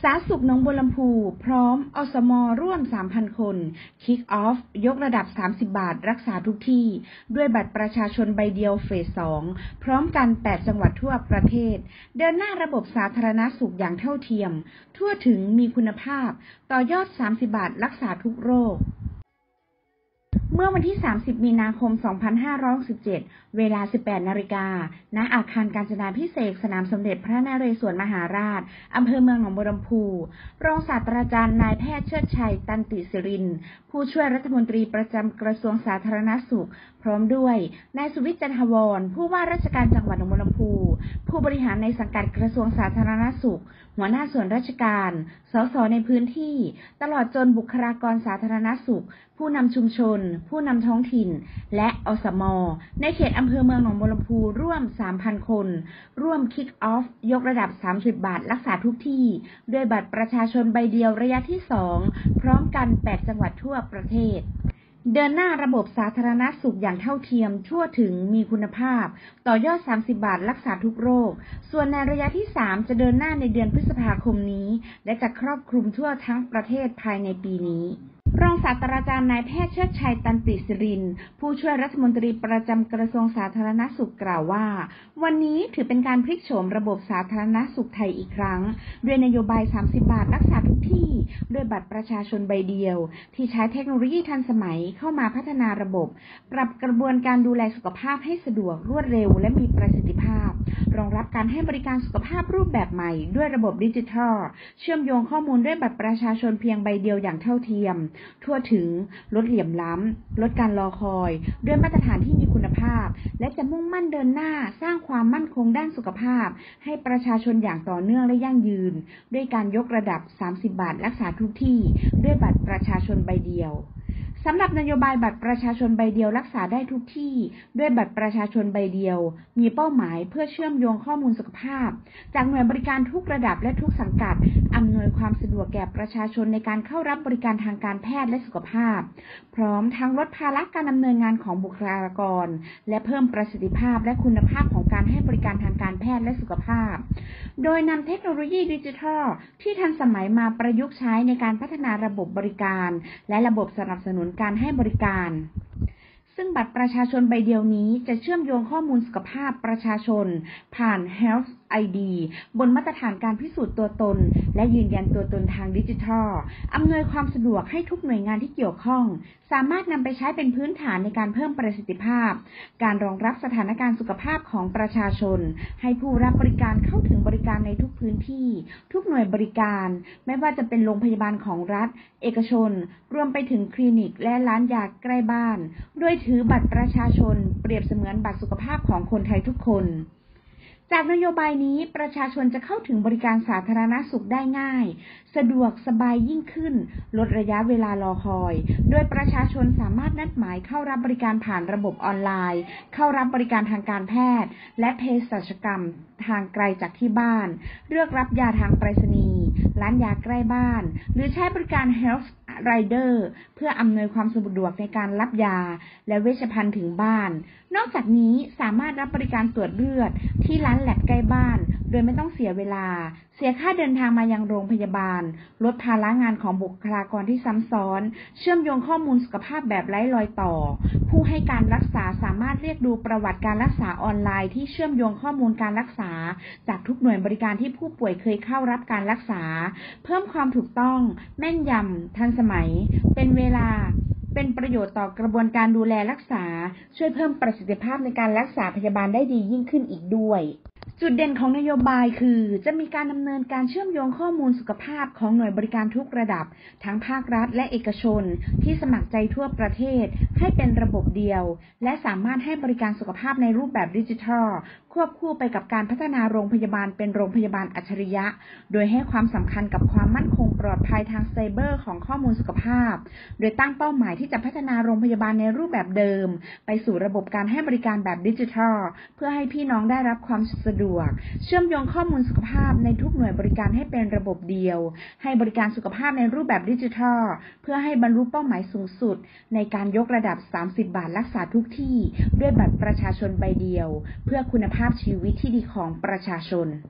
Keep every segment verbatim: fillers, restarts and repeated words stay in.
าธารณสุขหนองบัวลำพูพร้อมอสมร่วม สามพัน คนคิกออฟยกระดับสามสิบบาทรักษาทุกที่ด้วยบัตรประชาชนใบเดียวเฟสสองพร้อมกันแปดจังหวัดทั่วประเทศเดินหน้าระบบสาธารณสุขอย่างเท่าเทียมทั่วถึงมีคุณภาพต่อยอดสามสิบบาทรักษาทุกโรคเมื่อวันที่สามสิบมีนาคมสองพันห้าร้อยหกสิบเจ็ดเวลาสิบแปดนาฬิกาณอาคารกาญจนาภิเษกสนามสมเด็จพระนเรศวรมหาราชอำเภอเมืองหนองบัวลำพูรองศาสตราจารย์นายแพทย์เชิดชัยตันติศิรินทร์ผู้ช่วยรัฐมนตรีประจำกระทรวงสาธารณสุขพร้อมด้วยนายสุวิทย์จันทวรผู้ว่าราชการจังหวัดหนองบัวลำพูผู้บริหารในสังกัดกระทรวงสาธารณสุขหัวหน้าส่วนราชการสสในพื้นที่ตลอดจนบุคลากรสาธารณสุขผู้นำชุมชนผู้นำท้องถิ่นและอสมในเขตอำเภอเมืองหนองบัวลำพูร่วม สามพัน คนร่วมคิกออฟยกระดับสามสิบบาทรักษาทุกที่ด้วยบัตรประชาชนใบเดียวระยะที่สองพร้อมกันแปดจังหวัดทั่วประเทศเดินหน้าระบบสาธารณสุขอย่างเท่าเทียมทั่วถึงมีคุณภาพต่อยอดสามสิบบาทรักษาทุกโรคส่วนในระยะที่สามจะเดินหน้าในเดือนพฤษภาคมนี้และจะครอบคลุมทั่วทั้งประเทศภายในปีนี้รองศาสตราจารย์นายแพทย์เชิดชัยตันติศิรินทร์ผู้ช่วยรัฐมนตรีประจำกระทรวงสาธารณสุขกล่าวว่าวันนี้ถือเป็นการพลิกโฉมระบบสาธารณสุขไทยอีกครั้งด้วยนโยบายสามสิบบาทรักษาทุกที่ด้วยบัตรประชาชนใบเดียวที่ใช้เทคโนโลยีทันสมัยเข้ามาพัฒนาระบบปรับกระบวนการดูแลสุขภาพให้สะดวกรวดเร็วและมีประสิทธิภาพรองรับการให้บริการสุขภาพรูปแบบใหม่ด้วยระบบดิจิทัลเชื่อมโยงข้อมูลด้วยบัตรประชาชนเพียงใบเดียวอย่างเท่าเทียมทั่วถึงลดเหลี่ยมล้ำลดการรอคอยด้วยมาตรฐานที่มีคุณภาพและจะมุ่งมั่นเดินหน้าสร้างความมั่นคงด้านสุขภาพให้ประชาชนอย่างต่อเนื่องและยั่งยืนด้วยการยกระดับสามสิบบาทรักษาทุกที่ด้วยบัตรประชาชนใบเดียวสำหรับนโยบายบัตรประชาชนใบเดียวรักษาได้ทุกที่ด้วยบัตรประชาชนใบเดียวมีเป้าหมายเพื่อเชื่อมโยงข้อมูลสุขภาพจากหน่วยบริการทุกระดับและทุกสังกัดอำนวยความสะดวกแก่ประชาชนในการเข้ารับบริการทางการแพทย์และสุขภาพพร้อมทั้งลดภาระการดำเนินงานของบุคลากรและเพิ่มประสิทธิภาพและคุณภาพของการให้บริการทางการแพทย์และสุขภาพโดยนำเทคโนโลยีดิจิทัลที่ทันสมัยมาประยุกต์ใช้ในการพัฒนาระบบบริการและระบบสนับสนุนการให้บริการซึ่งบัตรประชาชนใบเดียวนี้จะเชื่อมโยงข้อมูลสุขภาพประชาชนผ่าน Health ไอ ดี บนมาตรฐานการพิสูจน์ตัวตนและยืนยันตัวตนทางดิจิทัลอำนวยความสะดวกให้ทุกหน่วยงานที่เกี่ยวข้องสามารถนำไปใช้เป็นพื้นฐานในการเพิ่มประสิทธิภาพการรองรับสถานการณ์สุขภาพของประชาชนให้ผู้รับบริการเข้าถึงบริการในทุกพื้นที่ทุกหน่วยบริการไม่ว่าจะเป็นโรงพยาบาลของรัฐเอกชนรวมไปถึงคลินิกและร้านยาใกล้บ้านโดยถือบัตรประชาชนเปรียบเสมือนบัตรสุขภาพของคนไทยทุกคนจากนโยบายนี้ประชาชนจะเข้าถึงบริการสาธารณสุขได้ง่ายสะดวกสบายยิ่งขึ้นลดระยะเวลารอคอยโดยประชาชนสามารถนัดหมายเข้ารับบริการผ่านระบบออนไลน์เข้ารับบริการทางการแพทย์และเภสัชกรรมทางไกลจากที่บ้านเลือกรับยาทางไปรษณีย์ร้านยาใกล้บ้านหรือใช้บริการ Health Rider เพื่ออำนวยความสะดวกในการรับยาและเวชภัณฑ์ถึงบ้านนอกจากนี้สามารถรับบริการตรวจเลือดที่ร้านแลบใกล้บ้านโดยไม่ต้องเสียเวลาเสียค่าเดินทางมายังโรงพยาบาลลดภาระงานของบุคลากรที่ซ้ำซ้อนเชื่อมโยงข้อมูลสุขภาพแบบไร้รอยต่อผู้ให้การรักษาสามารถเรียกดูประวัติการรักษาออนไลน์ที่เชื่อมโยงข้อมูลการรักษาจากทุกหน่วยบริการที่ผู้ป่วยเคยเข้ารับการรักษาเพิ่มความถูกต้องแม่นยำทันสมัยเป็นเวลาเป็นประโยชน์ต่อกระบวนการดูแลรักษาช่วยเพิ่มประสิทธิภาพในการรักษาพยาบาลได้ดียิ่งขึ้นอีกด้วยจุดเด่นของนโยบายคือจะมีการดำเนินการเชื่อมโยงข้อมูลสุขภาพของหน่วยบริการทุกระดับทั้งภาครัฐและเอกชนที่สมัครใจทั่วประเทศให้เป็นระบบเดียวและสามารถให้บริการสุขภาพในรูปแบบดิจิทัลควบคู่ไปกับการพัฒนาโรงพยาบาลเป็นโรงพยาบาลอัจฉริยะโดยให้ความสำคัญกับความมั่นคงปลอดภัยทางไซเบอร์ของข้อมูลสุขภาพโดยตั้งเป้าหมายที่จะพัฒนาโรงพยาบาลในรูปแบบเดิมไปสู่ระบบการให้บริการแบบดิจิทัลเพื่อให้พี่น้องได้รับความสะดวกเชื่อมโยงข้อมูลสุขภาพในทุกหน่วยบริการให้เป็นระบบเดียวให้บริการสุขภาพในรูปแบบดิจิทัลเพื่อให้บรรลุเป้าหมายสูงสุดในการยกระดับสามสิบบาทรักษาทุกที่ด้วยบัตรประชาชนใบเดียวเพื่อคุณภาพชีวิตที่ดีของประชาชน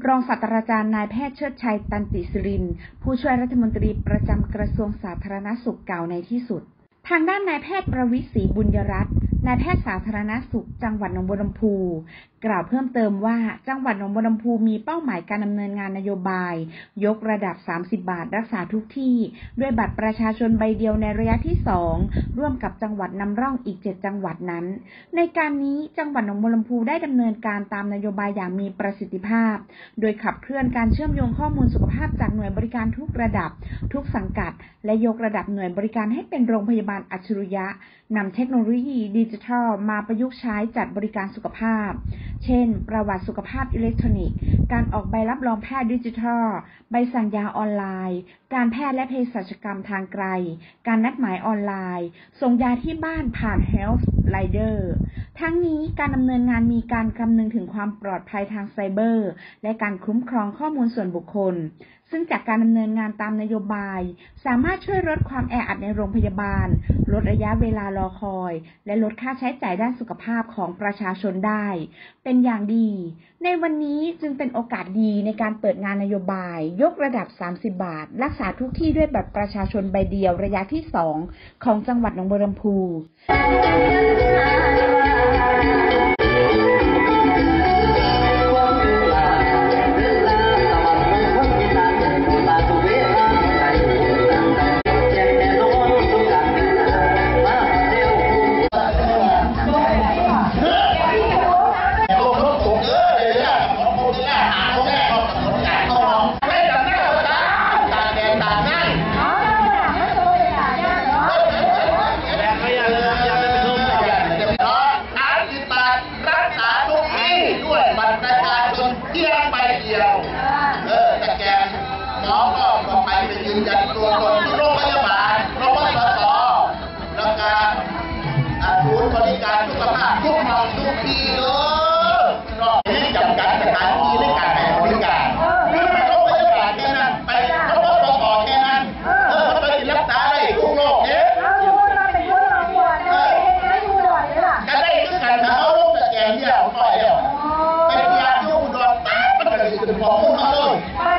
รองศาสตราจารย์นายแพทย์เชิดชัยตันติศิรินทร์ผู้ช่วยรัฐมนตรีประจำกระทรวงสาธารณสุขกล่าวในที่สุดทางด้านนายแพทย์ประวิตรศรีบุญยรัตน์นายแพทย์สาธารณสุขจังหวัดหนองบัวลำพูกล่าวเพิ่มเติมว่าจังหวัดหนองบัวลำพูมีเป้าหมายการดำเนินงานนโยบายยกระดับสามสิบบาทรักษาทุกที่ด้วยบัตรประชาชนใบเดียวในระยะที่สองร่วมกับจังหวัดนำร่องอีกเจ็ดจังหวัดนั้นในการนี้จังหวัดหนองบัวลำพูได้ดำเนินการตามนโยบายอย่างมีประสิทธิภาพโดยขับเคลื่อนการเชื่อมโยงข้อมูลสุขภาพจากหน่วยบริการทุกระดับทุกสังกัดและยกระดับหน่วยบริการให้เป็นโรงพยาบาลอัจฉริยะนำเทคโนโลยีดิจิทัลมาประยุกต์ใช้จัดบริการสุขภาพเช่นประวัติสุขภาพอิเล็กทรอนิกส์การออกใบรับรองแพทย์ดิจิทัลใบสั่งยาออนไลน์การแพทย์และเภสัชกรรมทางไกลการนัดหมายออนไลน์ส่งยาที่บ้านผ่าน Health Rider ทั้งนี้การดำเนินงานมีการคำนึงถึงความปลอดภัยทางไซเบอร์และการคุ้มครองข้อมูลส่วนบุคคลซึ่งจากการดำเนินงานตามนโยบายสามารถช่วยลดความแออัดในโรงพยาบาลลดระยะเวลารอคอยและลดค่าใช้จ่ายด้านสุขภาพของประชาชนได้เป็นอย่างดีในวันนี้จึงเป็นโอกาสดีในการเปิดงานนโยบายยกระดับสามสิบบาทรักษาทุกที่ด้วยบัตรประชาชนใบเดียวระยะที่สองของจังหวัดหนองบัวลำพูยืนยันตัวตนที่โรงพยาบาลโรงพยาบาลและการศูนย์บริการสุขภาพทุกหน่วยทุกที่เลยไม่จำกัดสถานที่ในการให้บริการคือไปโรงพยาบาลแค่นั้นไปโรงพยาบาลแค่นั้นเออไปรักษาได้ทุกโรคเนี่ยก็ได้คือการเอาโรคตะแกรงเดียวต่อยเดียวไปยาที่อุดรปั๊บมันก็จะเป็นของมุ่งมาเลย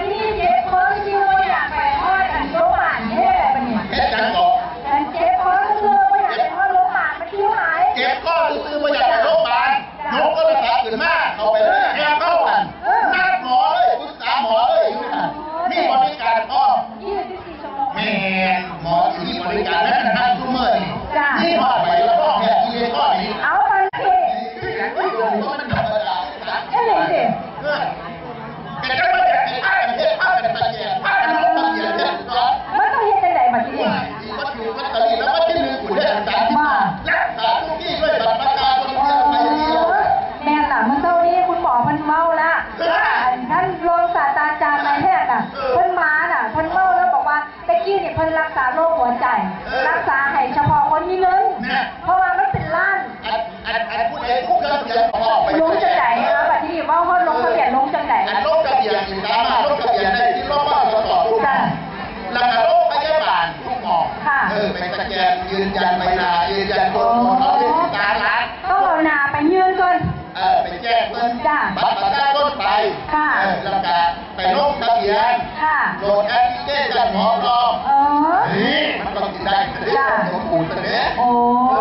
เจ็บกันก่อนเจ็บคอซื้อๆไม่อยากไปเข้าโรงพยาบาลมาที่ไหนเจ็บคอซื้อๆไม่อยากไปโรงพยาบาลยกก็เลยแผลขึ้นมาเข้าไปเลยแอบเข้ากันนัดหมอเลยปรึกษาหมอเลยมีบริการพร้อมแม่หมอที่มีบริการนั้นทำทุกเมื่อนี่พอไปแล้วก็แผลที่เลยก็นี่เอาไปสิมันธรรมดาแค่ไหนสิแต่ก็ไม่ได้ให้ผ้ากันเทผ้ากันตะเกียบผ้ากันล้มตะเกียบเนี่ยมันต้องเห็นได้แบบนี้มันอยู่มันตะกี้แล้วมันที่หนึ่งคุณได้สารที่รักษาทุกที่ด้วยบัตรประชาชนเดียวไปเดียวแม่หล่ะมันเท่านี้คุณหมอพันเมาละท่านรองศาสตราจารย์นายแพทย์อ่ะพันมาน่ะพันเมาแล้วบอกว่าตะกี้เนี่ยพันรักษาโรคหัวใจรักษาให้เฉพาะคนนี้เลยเพราะว่ามันเป็นล้านอันอันอันผู้ใดผู้เครื่องเสียงออกไปลงจังไหนนะแบบที่ว่าเขาลงทะเบียนลงจังไหนลงทะเบียนสามารถลงทะเบียนได้ที่โรงพยาบาลสสทุกหม่แล้วก็โรงพยาบาลทุกหม่เออไปสแกนยืนยันใบหน้ายืนยันตัวตนเอาเป็นที่ตาหลักต้องเอาหน้าไปยืนก่อนเออไปแจ้งเงินบัตรประชาชนไปเออแล้วก็ไปลงทะเบียนโหลดแอปพลิเคชันหมอพร้อมนี่มันต้องกินได้ได้สมบูรณ์เลยโอ้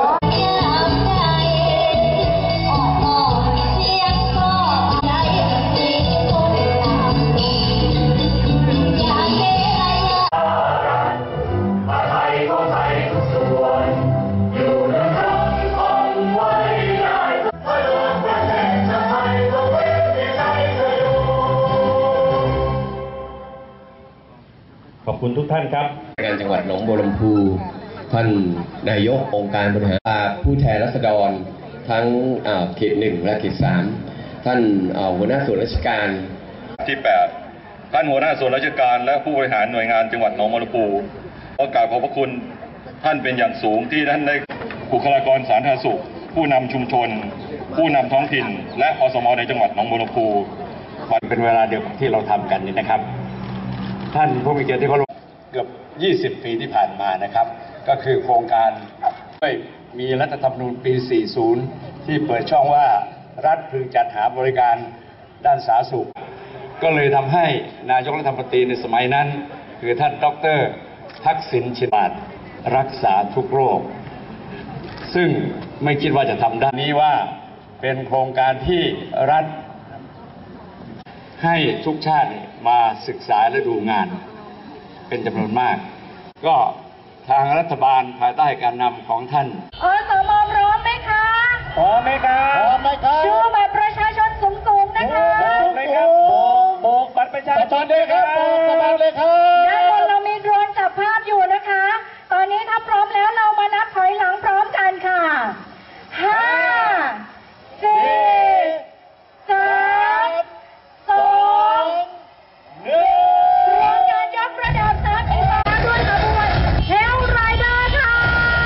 ขอบคุณทุกท่านครับงานจังหวัดหนองบัวลำพูท่านนายกองค์การบริหารผู้แทนราษฎรทั้งเขตหนึ่งและเขตสามท่านหัวหน้าส่วนราชการที่แปดท่านหัวหน้าส่วนราชการและผู้บริหารหน่วยงานจังหวัดหนองบัวลำพูขอกราบขอบพระคุณท่านเป็นอย่างสูงที่ท่านได้บุคลากรสาธารณสุขผู้นำชุมชนผู้นำท้องถิ่นและอสม.ในจังหวัดหนองบัวลำพูเป็นเวลาเดียวที่เราทำกันนี่นะครับท่านผู้มีเกียรติที่เคารพเกือบยี่สิบปีที่ผ่านมานะครับก็คือโครงการด้วยมีรัฐธรรมนูญปีสี่สิบที่เปิดช่องว่ารัฐพึงจัดหาบริการด้านสาธารณสุขก็เลยทำให้นายกรัฐมนตรีในสมัยนั้นคือท่านดร.ทักษิณชินวัตรรักษาทุกโรคซึ่งไม่คิดว่าจะทำได้นี้ว่าเป็นโครงการที่รัฐให้ทุกชาติมาศึกษาและดูงานเป็นจำนวนมากก็ทางรัฐบาลภายใต้การนำของท่านอสม.พร้อมไหมคะพร้อมไหมครับพร้อมไหมครับชูบัตรประชาชนสูงๆนะคะโบกบัตรประชาชนเลยครับโบกบัตรเลยครับด้านบนเรามีโดรนจับภาพอยู่นะคะตอนนี้ถ้าพร้อมแล้วเรามานับถอยหลังพร้อมกันค่ะห้าสี่สามสองหนึ่งรวมการยกระดับสามสิบบาทด้วยขบวนเฮลไรเดอร์ค่ะ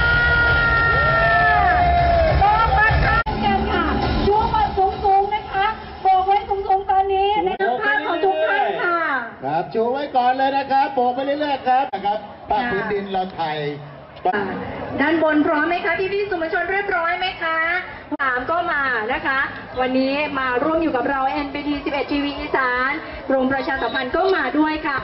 โบกบัตรกันค่ะชูบัตรสูงๆนะคะโบกไว้สูงๆตอนนี้ในภาพของทุกท่านค่ะครับชูไว้ก่อนเลยนะครับโบกไปเรื่อยๆครับนะครับป้าพื้นดินเราไทยด้านบนพร้อมไหมคะพี่พี่สื่อมวลชนเรียบร้อยไหมคะสามก็มานะคะวันนี้มาร่วมอยู่กับเรา เอ็น บี ที สิบเอ็ด ที วี อีสานกรมประชาสัมพันธ์ก็มาด้วยค่ะ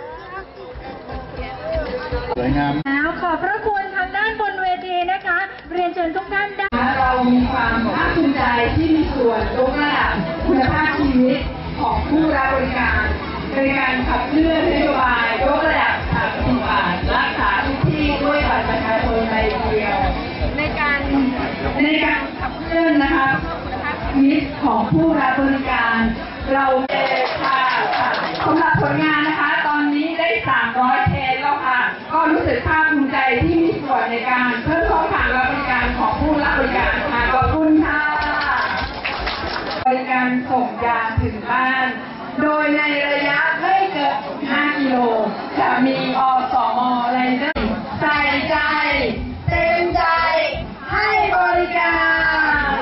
สวยงามแล้วขอบพระคุณทางด้านบนเวทีนะคะเรียนเชิญทุกท่านได้เรามีความภาคภูมิใจที่มีส่วนยกระดับคุณภาพชีวิตของผู้รับบริการในการขับเคลื่อนนโยบายยกระดับสามสิบบาทรักษาทุกที่ด้วยบัตรประชาชนใบเดียวในการในการขับเคลื่อนนะคะชีวิตของผู้รับบริการเราเองค่ะสำหรับผลงานนะคะตอนนี้ได้สามร้อยเทนแล้วค่ะก็รู้สึกภาคภูมิใจที่มีส่วนในการเพิ่มช่องทางรับบริการของผู้รับบริการค่ะขอบคุณค่ะบริการส่งยาถึงบ้านโดยในระยะไม่เกินห้ากิโลจะมีอสม.ไรเดอร์ใส่ใจเต็มใจให้บริการ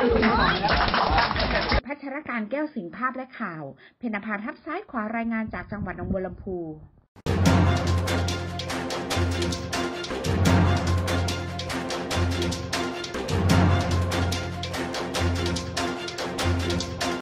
พัชรการแก้วสิงห์ภาพและข่าวเพญนภาทับซ้ายขวารายงานจากจังหวัดหนองบัวลำพู